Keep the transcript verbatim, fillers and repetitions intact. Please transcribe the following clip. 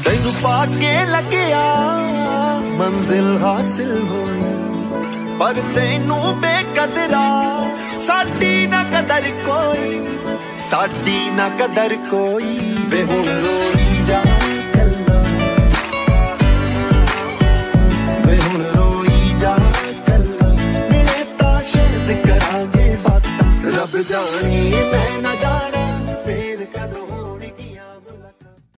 तेनू पाके लग्या मंजिल हासिल होई, पर तेनू बेकदरा साडी ना कदर कोई, साडी ना कदर कोई। वे हुण रोई जा कल्ला, वे हुण रोई जा कल्ला, मिले तां शायद करांगे बातां, रब जाने मैं